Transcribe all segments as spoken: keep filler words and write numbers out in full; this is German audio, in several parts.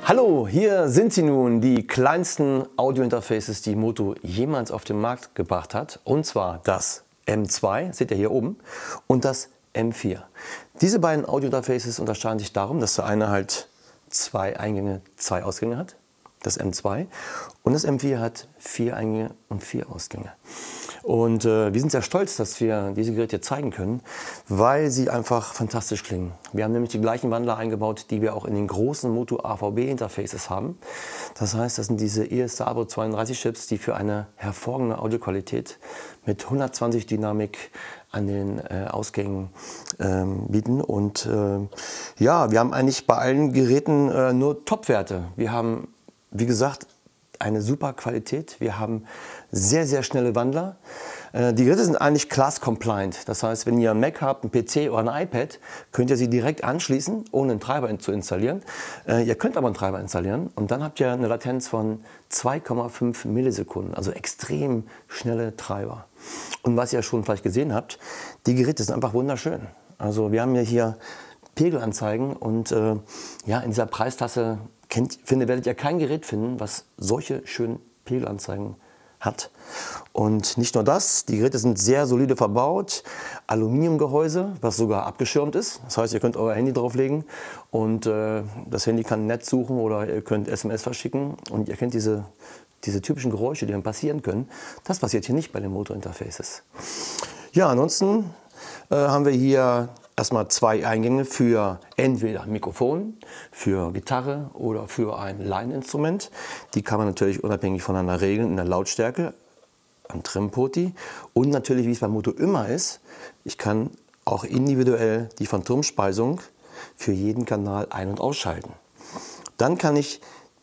Hallo, hier sind sie nun, die kleinsten Audio-Interfaces, die Moto jemals auf den Markt gebracht hat. Und zwar das M zwei, seht ihr hier oben, und das M vier. Diese beiden Audio-Interfaces unterscheiden sich darum, dass der eine halt zwei Eingänge, zwei Ausgänge hat, das M zwei, und das M vier hat vier Eingänge und vier Ausgänge. Und äh, wir sind sehr stolz, dass wir diese Geräte zeigen können, weil sie einfach fantastisch klingen. Wir haben nämlich die gleichen Wandler eingebaut, die wir auch in den großen Moto A V B-Interfaces haben. Das heißt, das sind diese E S Sabo zweiunddreißig Chips, die für eine hervorragende Audioqualität mit hundertzwanzig Dynamik an den äh, Ausgängen ähm, bieten. Und äh, ja, wir haben eigentlich bei allen Geräten äh, nur Top-Werte. Wir haben, wie gesagt, eine super Qualität. Wir haben sehr, sehr schnelle Wandler. Äh, die Geräte sind eigentlich class-compliant. Das heißt, wenn ihr einen Mac habt, einen P C oder ein iPad, könnt ihr sie direkt anschließen, ohne einen Treiber zu installieren. Äh, ihr könnt aber einen Treiber installieren und dann habt ihr eine Latenz von zwei Komma fünf Millisekunden, also extrem schnelle Treiber. Und was ihr schon vielleicht gesehen habt, die Geräte sind einfach wunderschön. Also wir haben ja hier Pegelanzeigen und äh, ja, in dieser Preistasse kennt, finde, werdet ihr kein Gerät finden, was solche schönen Pegelanzeigen hat. Und nicht nur das, die Geräte sind sehr solide verbaut, Aluminiumgehäuse, was sogar abgeschirmt ist. Das heißt, ihr könnt euer Handy drauflegen und äh, das Handy kann Netz suchen oder ihr könnt S M S verschicken und ihr kennt diese, diese typischen Geräusche, die dann passieren können. Das passiert hier nicht bei den Moto-Interfaces. Ja, ansonsten äh, haben wir hier erstmal zwei Eingänge für entweder Mikrofon, für Gitarre oder für ein Laieninstrument. Die kann man natürlich unabhängig voneinander regeln in der Lautstärke, am Trimpoti. Und natürlich, wie es bei Moto immer ist, ich kann auch individuell die Phantomspeisung für jeden Kanal ein- und ausschalten. Dann kann ich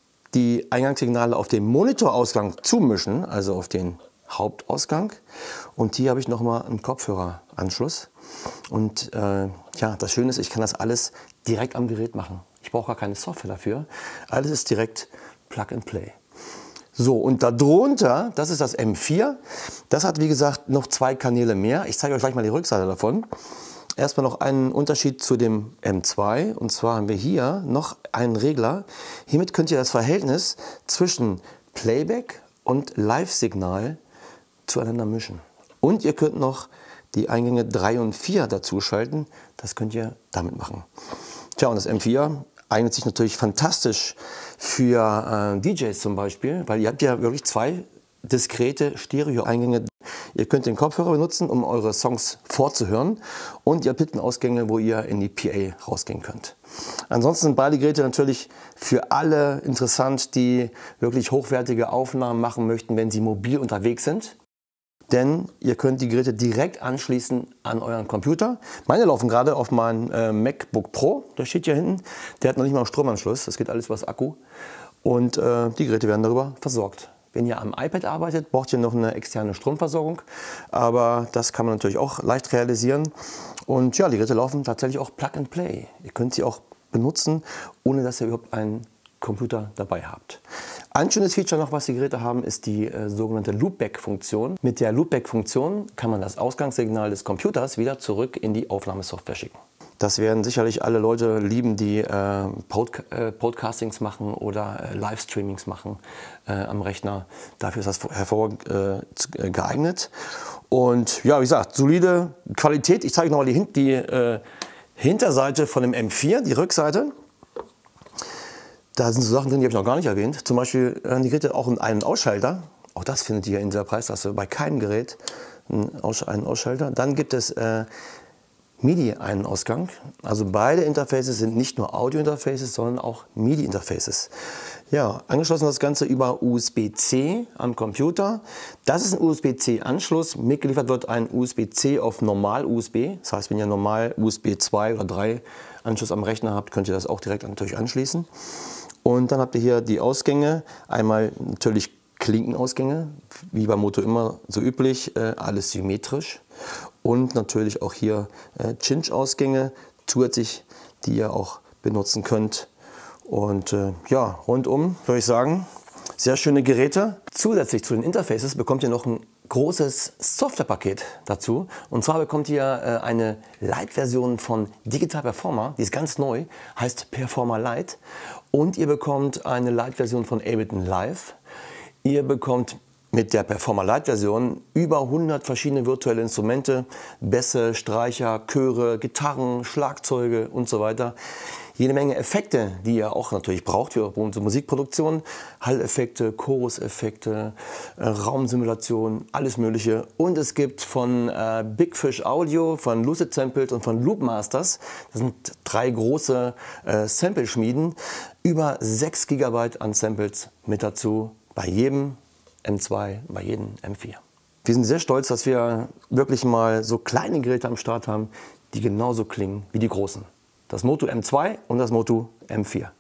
die Eingangssignale auf den Monitorausgang zumischen, also auf den Hauptausgang. Und hier habe ich nochmal einen Kopfhöreranschluss. Und äh, ja, das Schöne ist, ich kann das alles direkt am Gerät machen. Ich brauche gar keine Software dafür. Alles ist direkt Plug and Play. So, und darunter, das ist das M vier. Das hat, wie gesagt, noch zwei Kanäle mehr. Ich zeige euch gleich mal die Rückseite davon. Erstmal noch einen Unterschied zu dem M zwei. Und zwar haben wir hier noch einen Regler. Hiermit könnt ihr das Verhältnis zwischen Playback und Live-Signal zueinander mischen. Und ihr könnt noch die Eingänge drei und vier dazu schalten. Das könnt ihr damit machen. Tja, und das M vier eignet sich natürlich fantastisch für äh, D Js zum Beispiel, weil ihr habt ja wirklich zwei diskrete Stereo-Eingänge. Ihr könnt den Kopfhörer benutzen, um eure Songs vorzuhören, und ihr habt hinten Ausgänge, wo ihr in die P A rausgehen könnt. Ansonsten sind beide Geräte natürlich für alle interessant, die wirklich hochwertige Aufnahmen machen möchten, wenn sie mobil unterwegs sind. Denn ihr könnt die Geräte direkt anschließen an euren Computer. Meine laufen gerade auf meinem äh, MacBook Pro, der steht hier hinten. Der hat noch nicht mal einen Stromanschluss, das geht alles über das Akku. Und äh, die Geräte werden darüber versorgt. Wenn ihr am iPad arbeitet, braucht ihr noch eine externe Stromversorgung. Aber das kann man natürlich auch leicht realisieren. Und ja, die Geräte laufen tatsächlich auch Plug and Play. Ihr könnt sie auch benutzen, ohne dass ihr überhaupt einen Computer dabei habt. Ein schönes Feature noch, was die Geräte haben, ist die äh, sogenannte Loopback-Funktion. Mit der Loopback-Funktion kann man das Ausgangssignal des Computers wieder zurück in die Aufnahmesoftware schicken. Das werden sicherlich alle Leute lieben, die äh, Pod äh, Podcastings machen oder äh, Livestreamings machen äh, am Rechner. Dafür ist das hervorragend äh, geeignet. Und ja, wie gesagt, solide Qualität. Ich zeige noch mal die, die äh, Hinterseite von dem M vier, die Rückseite. Da sind so Sachen drin, die habe ich noch gar nicht erwähnt. Zum Beispiel äh, die Geräte auch einen Ausschalter. Auch das findet ihr in dieser Preistasse bei keinem Gerät, einen, Aus einen Ausschalter. Dann gibt es äh, MIDI-Einen-Ausgang. Also beide Interfaces sind nicht nur Audio-Interfaces, sondern auch MIDI-Interfaces. Ja, angeschlossen das Ganze über U S B C am Computer. Das ist ein U S B C-Anschluss. Mitgeliefert wird ein U S B C auf Normal-U S B. Das heißt, wenn ihr normal U S B zwei oder drei Anschluss am Rechner habt, könnt ihr das auch direkt natürlich anschließen. Und dann habt ihr hier die Ausgänge. Einmal natürlich Klinkenausgänge, wie bei Moto immer so üblich, äh, alles symmetrisch. Und natürlich auch hier äh, Cinch-Ausgänge zusätzlich, die ihr auch benutzen könnt. Und äh, ja, rundum würde ich sagen, sehr schöne Geräte. Zusätzlich zu den Interfaces bekommt ihr noch ein großes Softwarepaket dazu. Und zwar bekommt ihr äh, eine Lite-Version von Digital Performer, die ist ganz neu, heißt Performer Lite. Und ihr bekommt eine Lite-Version von Ableton Live. Ihr bekommt mit der Performer Lite-Version über hundert verschiedene virtuelle Instrumente, Bässe, Streicher, Chöre, Gitarren, Schlagzeuge und so weiter. Jede Menge Effekte, die ihr auch natürlich braucht für unsere Musikproduktion. Halleffekte, Choruseffekte, äh, Raumsimulation, alles mögliche. Und es gibt von äh, Big Fish Audio, von Lucid Samples und von Loop Masters, das sind drei große äh, Sample-Schmieden, über sechs Gigabyte an Samples mit dazu, bei jedem M zwei, bei jedem M vier. Wir sind sehr stolz, dass wir wirklich mal so kleine Geräte am Start haben, die genauso klingen wie die großen. Das Moto M zwei und das Moto M vier.